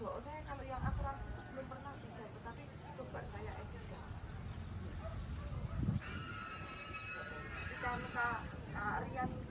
enggak, saya kalau yang asuransi itu belum pernah sih, tapi coba saya edit. Kita Rian